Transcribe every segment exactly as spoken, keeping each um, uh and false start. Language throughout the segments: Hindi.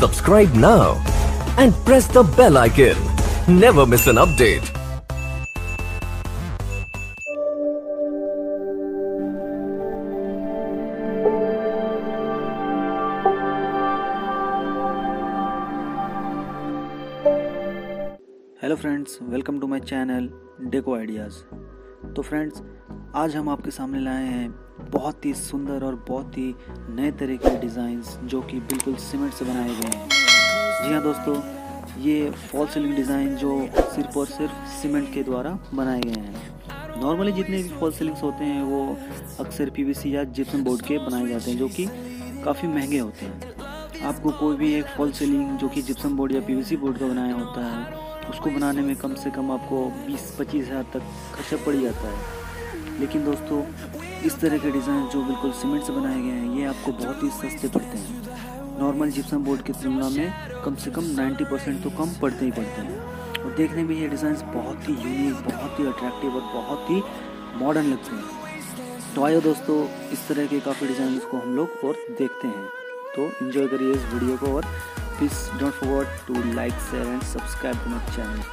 Subscribe now and press the bell icon. Never miss an update. Hello friends, welcome to my channel Deco ideas. तो फ्रेंड्स, आज हम आपके सामने लाए हैं बहुत ही सुंदर और बहुत ही नए तरह के डिज़ाइंस जो कि बिल्कुल सीमेंट से बनाए गए हैं। जी हाँ दोस्तों, ये फॉल सीलिंग डिज़ाइन जो सिर्फ और सिर्फ सीमेंट के द्वारा बनाए गए हैं। नॉर्मली जितने भी फॉल सीलिंग्स होते हैं वो अक्सर पीवीसी या जिप्सम बोर्ड के बनाए जाते हैं जो कि काफ़ी महंगे होते हैं। आपको कोई भी एक फॉल सीलिंग जो कि जिप्सम बोर्ड या पीवीसी बोर्ड का बनाया होता है उसको बनाने में कम से कम आपको बीस पच्चीस हज़ार तक खर्चा पड़ जाता है। लेकिन दोस्तों, इस तरह के डिज़ाइन जो बिल्कुल सीमेंट से बनाए गए हैं ये आपको बहुत ही सस्ते पड़ते हैं। नॉर्मल जिप्सम बोर्ड की तुलना में कम से कम नब्बे परसेंट तो कम पड़ते ही पड़ते हैं। और देखने में ये डिज़ाइन बहुत ही यूनिक, बहुत ही अट्रैक्टिव और बहुत ही मॉडर्न लगते हैं। तो आइए दोस्तों, इस तरह के काफ़ी डिज़ाइन को हम लोग और देखते हैं। तो एंजॉय करिए इस वीडियो को और please don't forget to like, share and subscribe to my channel.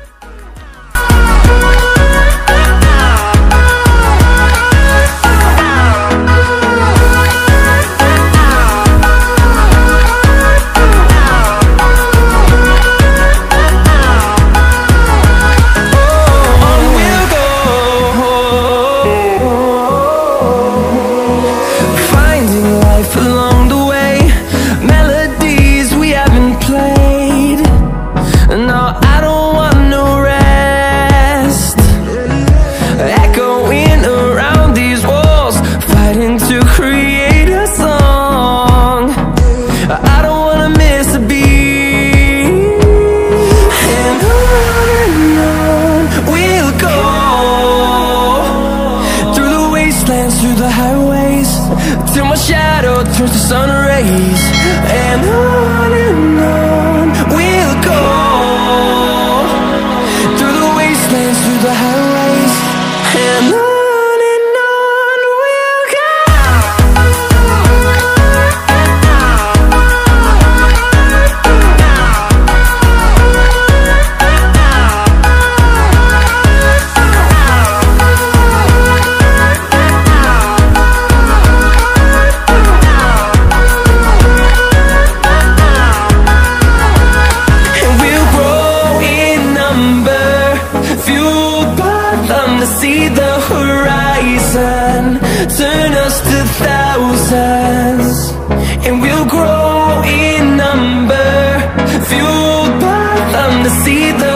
Through the highways, till my shadow turns to sun rays, and on and on we'll go. Through the wastelands, through the highways, and on. See the horizon, turn us to thousands, and we'll grow in number, fueled by them to see the